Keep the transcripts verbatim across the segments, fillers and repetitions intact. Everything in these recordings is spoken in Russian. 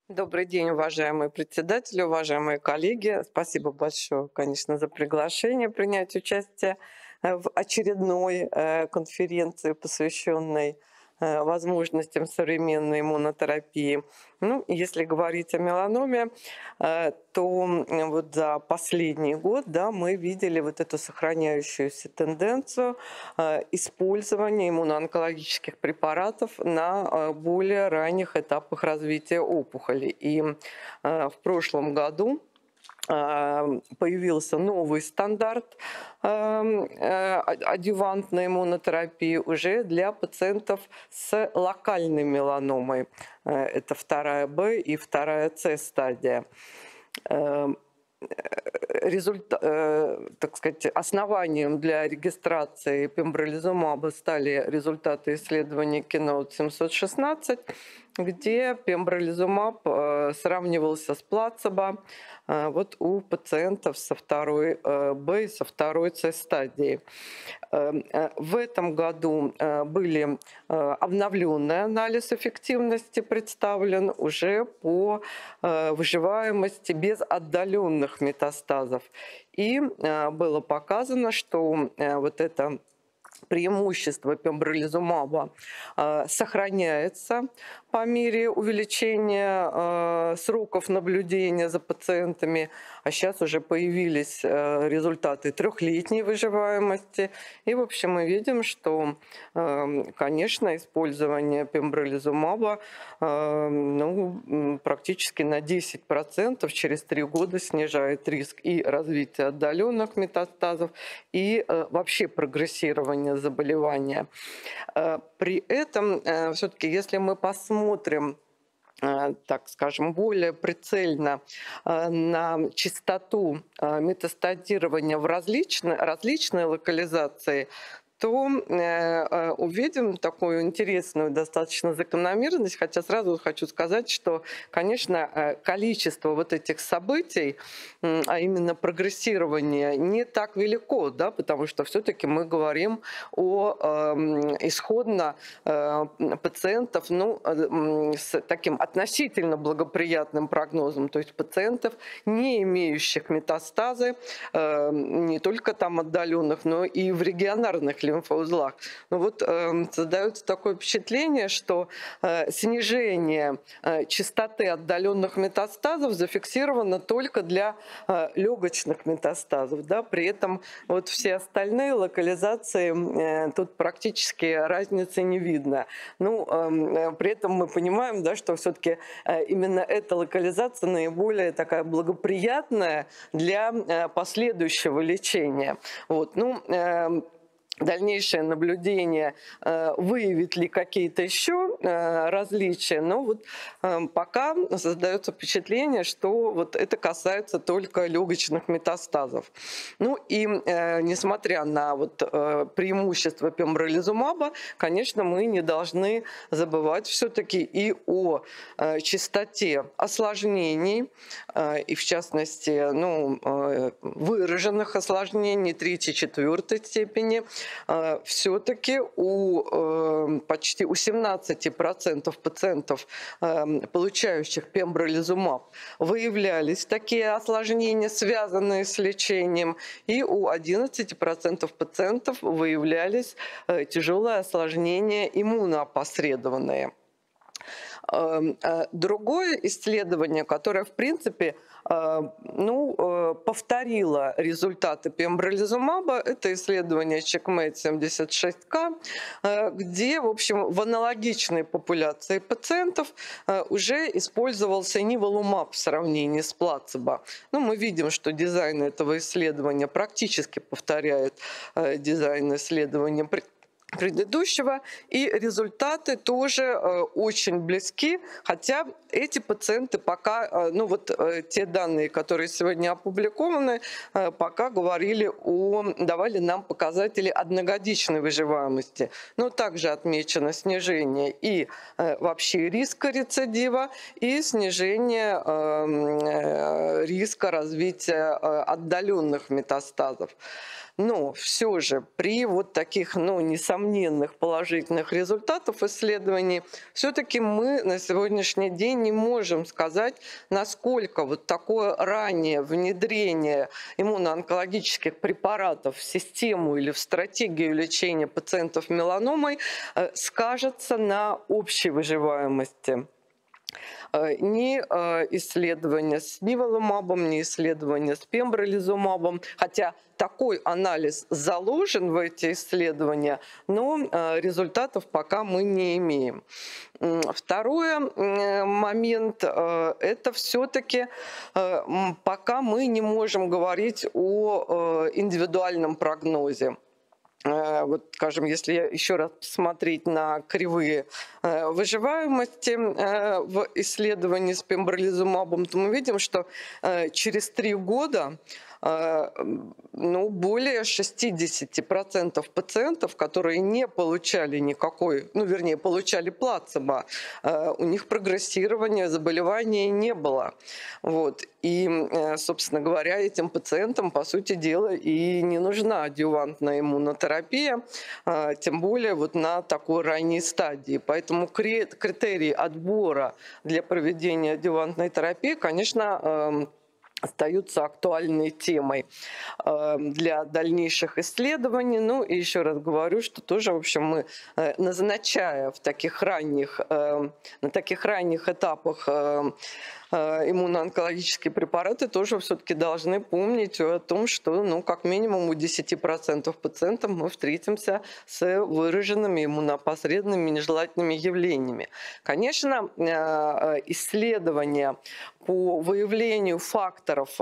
Добрый день, уважаемые председатели, уважаемые коллеги. Спасибо большое, конечно, за приглашение принять участие э, в очередной э, конференции, посвященной э, возможностям современной иммунотерапии. Ну, если говорить о меланоме, э, то м, вот за последний год, да, мы видели вот эту сохраняющуюся тенденцию э, использования иммуноонкологических препаратов на э, более ранних этапах развития опухоли. И э, в прошлом году а, появился новый стандарт эм, э, адъювантной иммунотерапии уже для пациентов с локальной меланомой. Э, Это вторая Б и вторая С стадия. Эм, результа- э, так сказать, основанием для регистрации пембролизумаба стали результаты исследований Keynote семьсот шестнадцать, где пембролизумаб э, сравнивался с плацебо э, вот у пациентов со второй э, Б и со второй С стадии. Э, э, В этом году э, были э, обновленный анализ эффективности представлен уже по э, выживаемости без отдаленных метастазов. И э, было показано, что э, вот это преимущество пембролизумаба э, сохраняется по мере увеличения э, сроков наблюдения за пациентами, а сейчас уже появились э, результаты трехлетней выживаемости. И, в общем, мы видим, что, э, конечно, использование пембролизумаба э, ну, м, практически на десять процентов через три года снижает риск и развития отдаленных метастазов, и э, вообще прогрессирования заболевания. Э, При этом все-таки, если мы посмотрим э, так скажем, более прицельно э, на частоту э, метастазирования в различной, различной локализации, то э, э, увидим такую интересную достаточно закономерность, хотя сразу хочу сказать, что, конечно, э, количество вот этих событий, м, а именно прогрессирование, не так велико, да, потому что все-таки мы говорим о эм, исходно э, пациентов, ну, э, м, с таким относительно благоприятным прогнозом, то есть пациентов, не имеющих метастазы, э, не только там отдаленных, но и в регионарных лимфоузлах. Но вот э, создается такое впечатление, что э, снижение э, частоты отдаленных метастазов зафиксировано только для э, легочных метастазов, да, при этом вот все остальные локализации э, тут практически разницы не видно. Ну, э, при этом мы понимаем, да, что все-таки э, именно эта локализация наиболее такая благоприятная для э, последующего лечения. Вот, ну, э, дальнейшее наблюдение э, выявит ли какие-то еще э, различия, но вот э, пока создается впечатление, что вот это касается только легочных метастазов. Ну и э, несмотря на вот э, преимущество пембролизумаба, конечно, мы не должны забывать все-таки и о э, частоте осложнений, э, и в частности, ну, э, выраженных осложнений третьей-четвертой степени. Все-таки у э, почти у семнадцати процентов пациентов, э, получающих пембролизумаб, выявлялись такие осложнения, связанные с лечением, и у одиннадцати процентов пациентов выявлялись э, тяжелые осложнения иммуноопосредованные. Эм, э, Другое исследование, которое, в принципе, э, ну, э, повторило результаты пембролизумаба, это исследование CheckMate семьдесят шесть ка, э, где, в общем, в аналогичной популяции пациентов э, уже использовался ниволумаб в сравнении с плацебо. Ну, мы видим, что дизайн этого исследования практически повторяет э, дизайн исследования предыдущего, и результаты тоже э, очень близки, хотя эти пациенты пока, э, ну вот э, те данные, которые сегодня опубликованы, э, пока говорили о, давали нам показатели одногодичной выживаемости, но также отмечено снижение и э, вообще риска рецидива, и снижение э, э, риска развития э, отдаленных метастазов. Но все же при вот таких, ну, несомненных положительных результатах исследований, все-таки мы на сегодняшний день не можем сказать, насколько вот такое раннее внедрение иммуноонкологических препаратов в систему или в стратегию лечения пациентов меланомой э, скажется на общей выживаемости. Ни исследования с ниволумабом, ни исследования с пембролизумабом, хотя такой анализ заложен в эти исследования, но результатов пока мы не имеем. Второй момент – это все-таки пока мы не можем говорить о индивидуальном прогнозе. Вот, скажем, если еще раз посмотреть на кривые выживаемости в исследовании с пембролизумабом, то мы видим, что через три года ну, более шестидесяти процентов пациентов, которые не получали никакой, ну, вернее, получали плацебо, у них прогрессирования заболевания не было. Вот. И, собственно говоря, этим пациентам, по сути дела, и не нужна адъювантная иммунотерапия, тем более вот на такой ранней стадии. Поэтому критерии отбора для проведения адъювантной терапии, конечно, остаются актуальной темой для дальнейших исследований. Ну и еще раз говорю, что тоже, в общем, мы, назначая в таких ранних, на таких ранних этапах иммуноонкологические препараты, тоже все-таки должны помнить о том, что, ну, как минимум у десяти процентов пациентов мы встретимся с выраженными иммунопосредственными нежелательными явлениями. Конечно, исследования по выявлению факторов,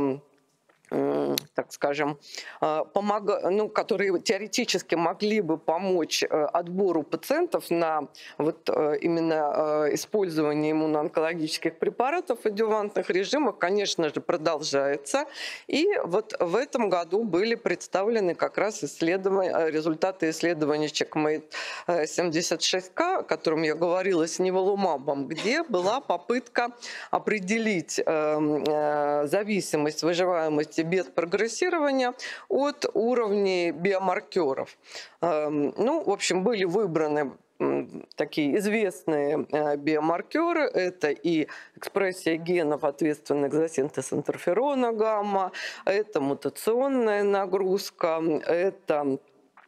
так скажем, помог... ну, которые теоретически могли бы помочь отбору пациентов на вот именно использование иммуноонкологических препаратов в адъювантных режимах, конечно же, продолжается. И вот в этом году были представлены как раз исследования, результаты исследования чекмейт семьдесят шесть ка, о котором я говорила, с ниволумабом, где была попытка определить зависимость, выживаемость без прогрессирования от уровней биомаркеров. Ну, в общем, были выбраны такие известные биомаркеры. Это и экспрессия генов, ответственных за синтез интерферона гамма, это мутационная нагрузка, это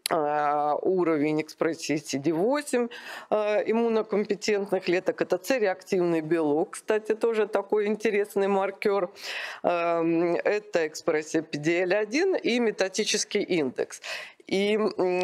уровень экспрессии си ди восемь иммунокомпетентных клеток. Это С-реактивный белок, кстати, тоже такой интересный маркер. Это экспрессия пи ди эл один и метатический индекс. И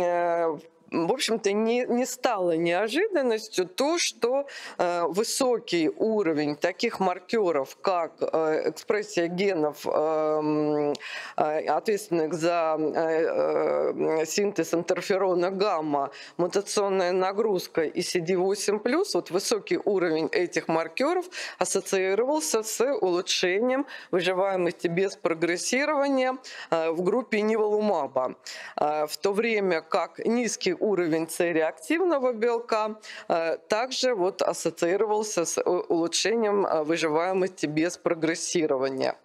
в общем-то, не, не стало неожиданностью то, что э, высокий уровень таких маркеров, как э, экспрессия генов, э, э, ответственных за э, э, синтез интерферона гамма, мутационная нагрузка и си ди восемь плюс, вот высокий уровень этих маркеров ассоциировался с улучшением выживаемости без прогрессирования э, в группе ниволумаба, э, в то время как низкий уровень С-реактивного белка также вот ассоциировался с улучшением выживаемости без прогрессирования.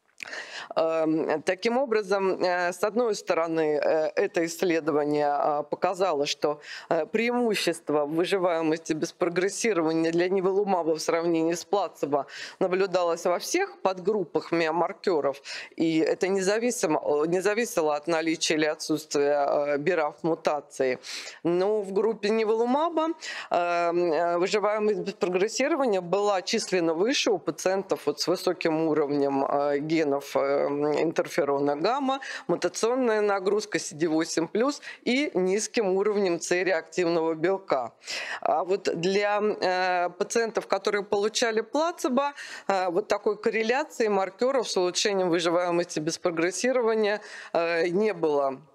Таким образом, с одной стороны, это исследование показало, что преимущество выживаемости без прогрессирования для ниволумаба в сравнении с плацебо наблюдалось во всех подгруппах биомаркеров, и это не зависело, не зависело от наличия или отсутствия бираф-мутации. Но в группе ниволумаба выживаемость без прогрессирования была численно выше у пациентов вот с высоким уровнем генов интерферона гамма, мутационная нагрузка си ди восемь плюс и низким уровнем С-реактивного белка. А вот для э, пациентов, которые получали плацебо, э, вот такой корреляции маркеров с улучшением выживаемости без прогрессирования э, не было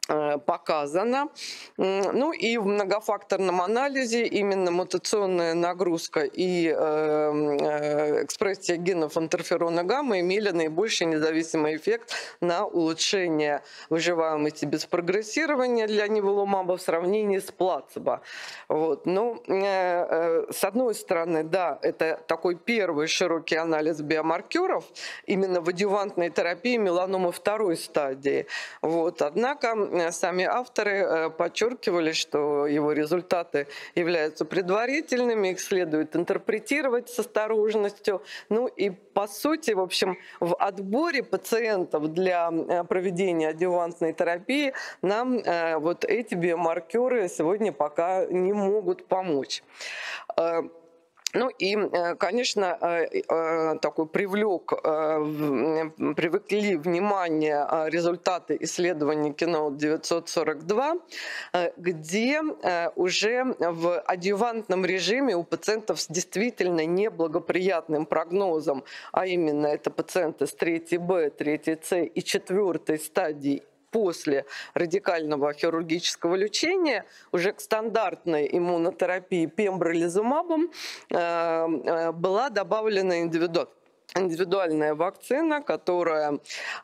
показано. Ну и в многофакторном анализе именно мутационная нагрузка и экспрессия генов интерферона гамма имели наибольший независимый эффект на улучшение выживаемости без прогрессирования для ниволумаба в сравнении с плацебо. Вот. Ну, с одной стороны, да, это такой первый широкий анализ биомаркеров именно в адъювантной терапии меланомы второй стадии. Вот. Однако сами авторы подчеркивали, что его результаты являются предварительными, их следует интерпретировать с осторожностью. Ну и по сути, в общем, в отборе пациентов для проведения адъювантной терапии нам вот эти биомаркеры сегодня пока не могут помочь. Ну и, конечно, такой привлек, привлекли внимание результаты исследований Keynote девятьсот сорок два, где уже в адъювантном режиме у пациентов с действительно неблагоприятным прогнозом, а именно это пациенты с третьей Б, третьей С и четвертой стадии после радикального хирургического лечения уже к стандартной иммунотерапии пембролизумабом была добавлена индивидуальная индивидуальная вакцина, которая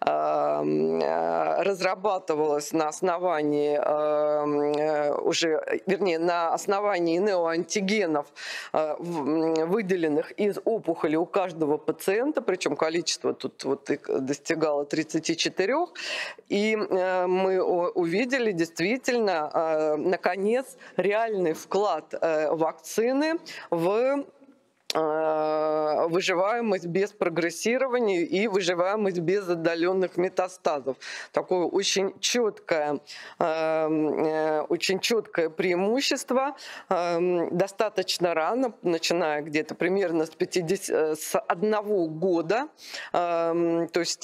э, разрабатывалась на основании э, уже, вернее, на основании неоантигенов, э, выделенных из опухоли у каждого пациента, причем количество тут вот достигало тридцати четырёх, и э, мы увидели действительно, э, наконец, реальный вклад э, вакцины в выживаемость без прогрессирования и выживаемость без отдаленных метастазов. Такое очень четкое, очень четкое преимущество. Достаточно рано, начиная где-то примерно с, пятидесяти, с одного года, то есть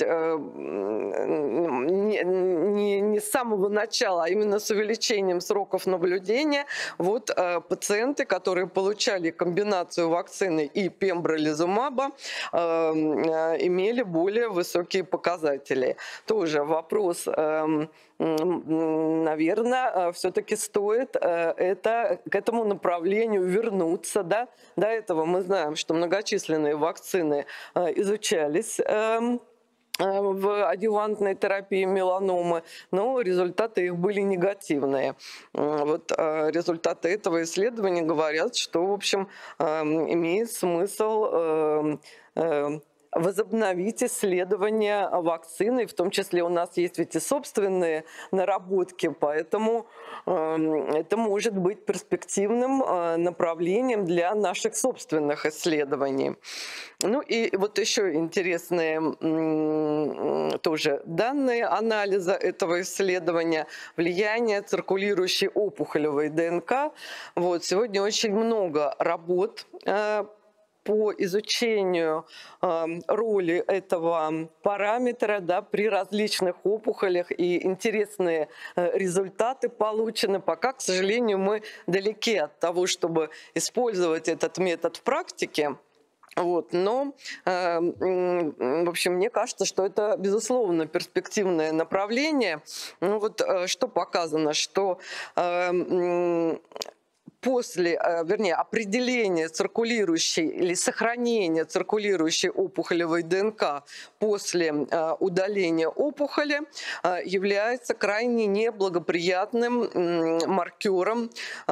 не, не, не с самого начала, а именно с увеличением сроков наблюдения, вот пациенты, которые получали комбинацию вакцин и пембролизумаба, э, имели более высокие показатели. Тоже вопрос, э, наверное, все-таки стоит э, это, к этому направлению вернуться. Да? До этого мы знаем, что многочисленные вакцины э, изучались э, в адъювантной терапии меланомы, но результаты их были негативные. Вот результаты этого исследования говорят, что, в общем, имеет смысл возобновить исследования вакцины, в том числе у нас есть ведь и собственные наработки, поэтому это может быть перспективным направлением для наших собственных исследований. Ну и вот еще интересные тоже данные анализа этого исследования: влияние циркулирующей опухолевой ДНК. Вот, сегодня очень много работ по изучению э, роли этого параметра, да, при различных опухолях, и интересные э, результаты получены. Пока, к сожалению, мы далеки от того, чтобы использовать этот метод в практике. Вот, но, э, в общем, мне кажется, что это, безусловно, перспективное направление. Ну, вот, э, что показано, что э, после, вернее, определения циркулирующей или сохранения циркулирующей опухолевой ДНК после удаления опухоли является крайне неблагоприятным маркером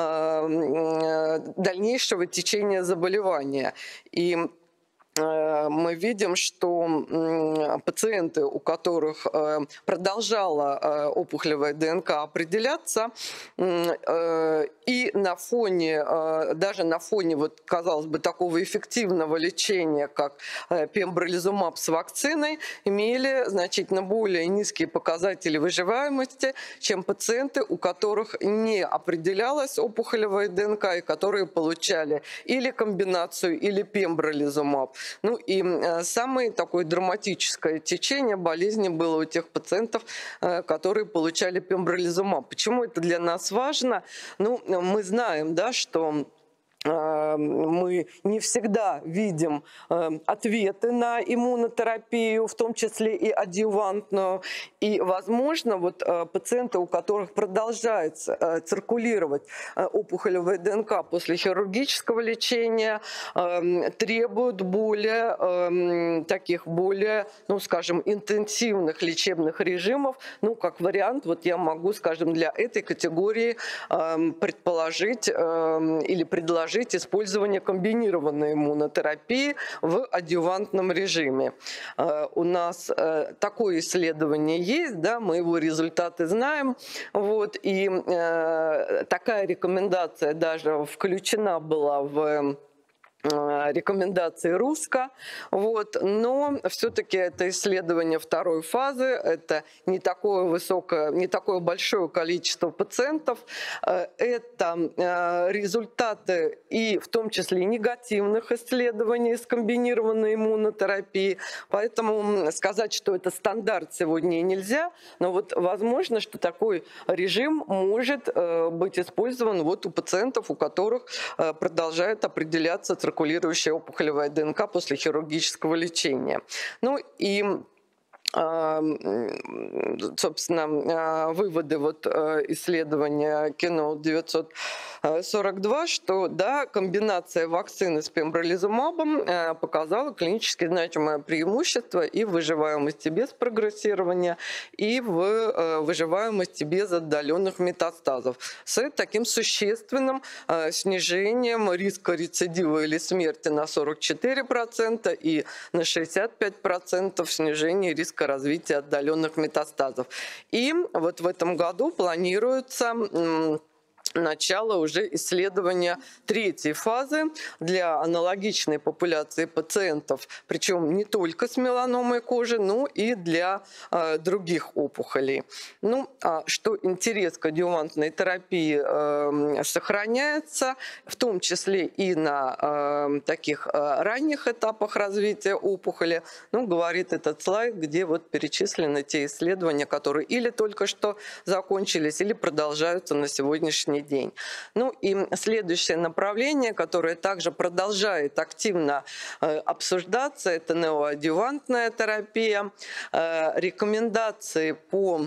дальнейшего течения заболевания. И мы видим, что пациенты, у которых продолжала опухолевая ДНК определяться, и на фоне, даже на фоне, вот, казалось бы, такого эффективного лечения, как пембролизумаб с вакциной, имели значительно более низкие показатели выживаемости, чем пациенты, у которых не определялась опухолевая ДНК и которые получали или комбинацию, или пембролизумаб. Ну и самое такое драматическое течение болезни было у тех пациентов, которые получали пембролизумаб. Почему это для нас важно? Ну, мы знаем, да, что мы не всегда видим ответы на иммунотерапию, в том числе и адъювантную. И, возможно, вот пациенты, у которых продолжает циркулировать опухолевая ДНК после хирургического лечения, требуют более таких, более, ну, скажем, интенсивных лечебных режимов. Ну, как вариант, вот я могу, скажем, для этой категории предположить или предложить использование комбинированной иммунотерапии в адъювантном режиме. У нас такое исследование есть, да, мы его результаты знаем, вот, и э, такая рекомендация даже включена была в рекомендации РУСКО, вот, но все-таки это исследование второй фазы, это не такое высокое, не такое большое количество пациентов, это результаты и в том числе негативных исследований с комбинированной иммунотерапией, поэтому сказать, что это стандарт сегодня нельзя, но вот возможно, что такой режим может быть использован вот у пациентов, у которых продолжает определяться циркуляция циркулирующая опухолевая ДНК после хирургического лечения. Ну и собственно, выводы вот исследования Кино девятьсот сорок два, что да, комбинация вакцины с пембролизумабом показала клинически значимое преимущество и в выживаемости без прогрессирования, и в выживаемости без отдаленных метастазов, с таким существенным снижением риска рецидива или смерти на сорок четыре процента и на шестьдесят пять процентов снижение риска развития отдаленных метастазов. И вот в этом году планируется начало уже исследования третьей фазы для аналогичной популяции пациентов, причем не только с меланомой кожи, но и для э, других опухолей. Ну, а что интерес к адъювантной терапии э, сохраняется, в том числе и на э, таких э, ранних этапах развития опухоли, ну, говорит этот слайд, где вот перечислены те исследования, которые или только что закончились, или продолжаются на сегодняшний день. Ну и следующее направление, которое также продолжает активно э, обсуждаться, это неоадъювантная терапия. Э, рекомендации по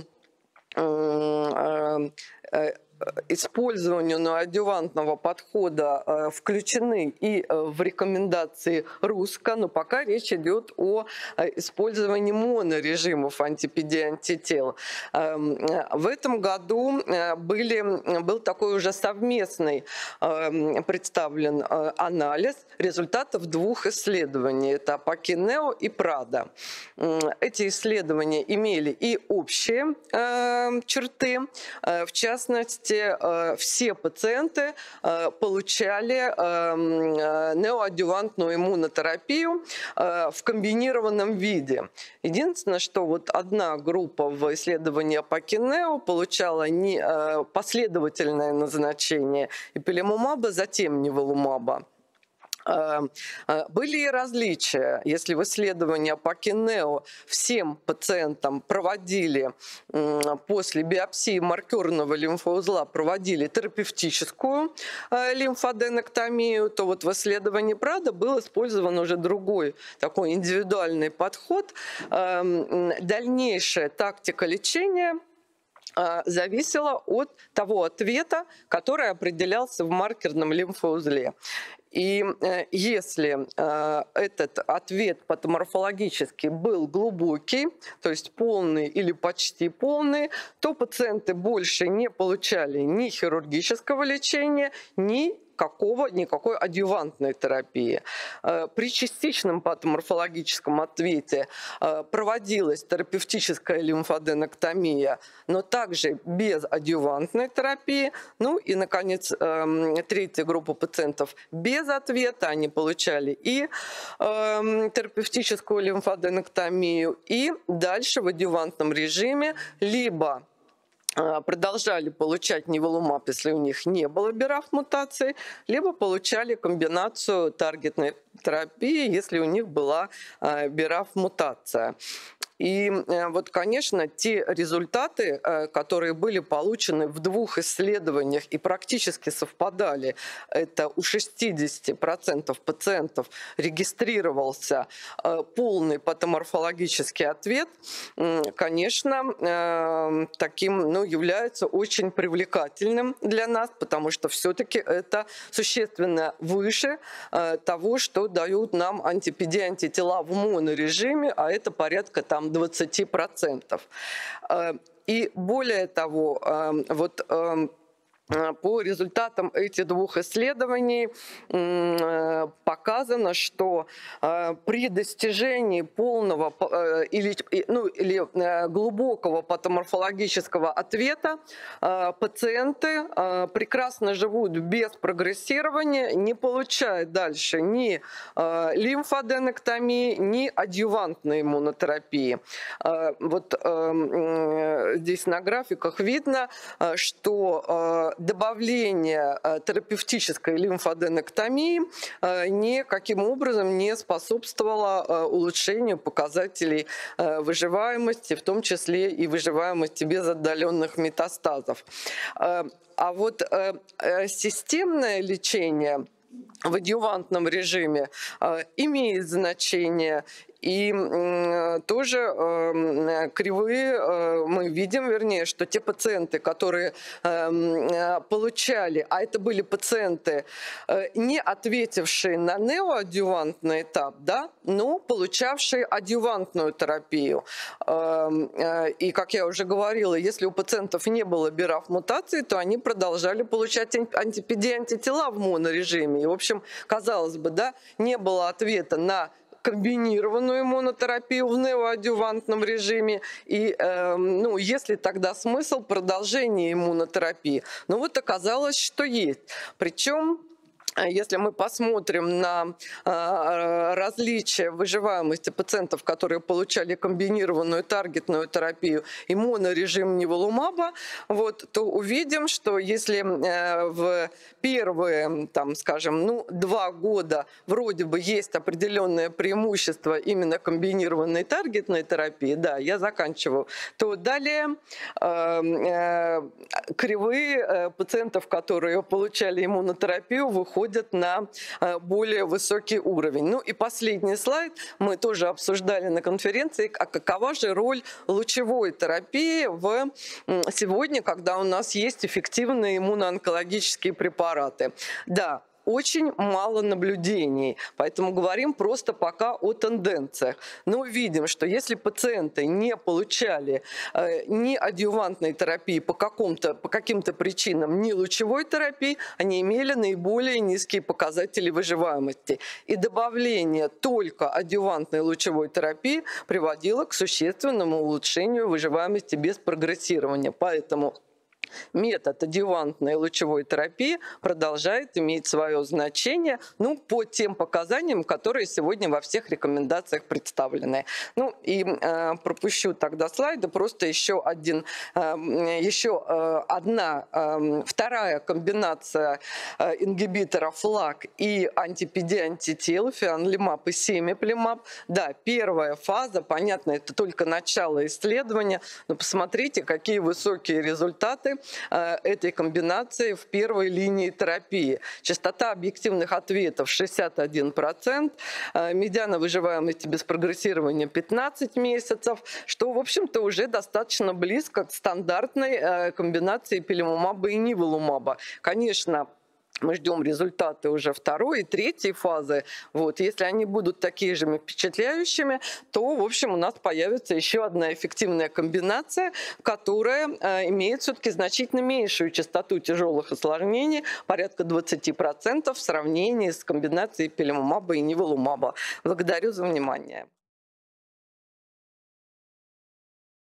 э, э, использованию неоадъювантного подхода включены и в рекомендации РУСКО, но пока речь идет о использовании монорежимов антипедий-антител. В этом году были, был такой уже совместный представлен анализ результатов двух исследований. Это Апокинео и Прада. Эти исследования имели и общие черты, в частности, все пациенты получали неоадъювантную иммунотерапию в комбинированном виде. Единственное, что вот одна группа в исследовании Апокинео получала не последовательное назначение ипилимумаба, затем ниволумаба. Были и различия. Если в исследовании Апокинео всем пациентам проводили после биопсии маркерного лимфоузла проводили терапевтическую лимфаденоктомию, то вот в исследовании Прада был использован уже другой такой индивидуальный подход. Дальнейшая тактика лечения зависела от того ответа, который определялся в маркерном лимфоузле. И если э, этот ответ патоморфологически был глубокий, то есть полный или почти полный, то пациенты больше не получали ни хирургического лечения, ни какого, никакой адъювантной терапии. При частичном патоморфологическом ответе проводилась терапевтическая лимфаденоктомия, но также без адъювантной терапии. Ну и, наконец, третья группа пациентов без ответа. Они получали и терапевтическую лимфаденоктомию, и дальше в адъювантном режиме либо продолжали получать ниволумаб, если у них не было бираф-мутации, либо получали комбинацию таргетной терапии, если у них была бираф-мутация. И э, вот, конечно, те результаты, э, которые были получены в двух исследованиях и практически совпадали, это у шестидесяти процентов пациентов регистрировался э, полный патоморфологический ответ, э, конечно, э, таким, ну, является очень привлекательным для нас, потому что все-таки это существенно выше э, того, что дают нам антипеди-антитела в монорежиме, а это порядка там двадцати процентов. И более того, вот по результатам этих двух исследований показано, что при достижении полного или, ну, или глубокого патоморфологического ответа пациенты прекрасно живут без прогрессирования, не получая дальше ни лимфоденектомии, ни адъювантной иммунотерапии. Вот здесь на графиках видно, что добавление терапевтической лимфоденектомии никаким образом не способствовало улучшению показателей выживаемости, в том числе и выживаемости без отдаленных метастазов. А вот системное лечение в адъювантном режиме имеет значение. И тоже кривые мы видим, вернее, что те пациенты, которые получали, а это были пациенты, не ответившие на неоадъювантный этап, да, но получавшие адъювантную терапию. И, как я уже говорила, если у пациентов не было би эр эф мутации, то они продолжали получать антипеди-антитела в монорежиме. И, в общем, казалось бы, да, не было ответа на комбинированную иммунотерапию в неоадъювантном режиме, и э, ну, есть ли тогда смысл продолжения иммунотерапии? Но вот оказалось, что есть. Причем, если мы посмотрим на э, различия выживаемости пациентов, которые получали комбинированную таргетную терапию и монорежим ниволумаба, вот, то увидим, что если э, в первые, там, скажем, ну, два года вроде бы есть определенное преимущество именно комбинированной таргетной терапии, да, я заканчиваю, то далее э, э, кривые э, пациентов, которые получали иммунотерапию, выходят на более высокий уровень. Ну и последний слайд мы тоже обсуждали на конференции, а какова же роль лучевой терапии в сегодня, когда у нас есть эффективные иммуноонкологические препараты. Да, очень мало наблюдений, поэтому говорим просто пока о тенденциях. Но видим, что если пациенты не получали э, ни адъювантной терапии по, какому-то, по каким-то причинам, ни лучевой терапии, они имели наиболее низкие показатели выживаемости. И добавление только адъювантной лучевой терапии приводило к существенному улучшению выживаемости без прогрессирования. Поэтому метод адъювантной лучевой терапии продолжает иметь свое значение, ну, по тем показаниям, которые сегодня во всех рекомендациях представлены. Ну и э, пропущу тогда слайды, просто еще, один, э, еще э, одна, э, вторая комбинация э, ингибиторов ФЛАГ и антипеди-антител, фианлимаб и семиплимаб. Да, первая фаза, понятно, это только начало исследования, но посмотрите, какие высокие результаты этой комбинации в первой линии терапии. Частота объективных ответов шестьдесят один процент, медиана выживаемости без прогрессирования пятнадцать месяцев, что, в общем-то, уже достаточно близко к стандартной комбинации пилимумаба и ниволумаба. Конечно, мы ждем результаты уже второй и третьей фазы. Вот. Если они будут такие же впечатляющими, то, в общем, у нас появится еще одна эффективная комбинация, которая э, имеет все-таки значительно меньшую частоту тяжелых осложнений, порядка двадцати процентов в сравнении с комбинацией пилимумаба и ниволумаба. Благодарю за внимание.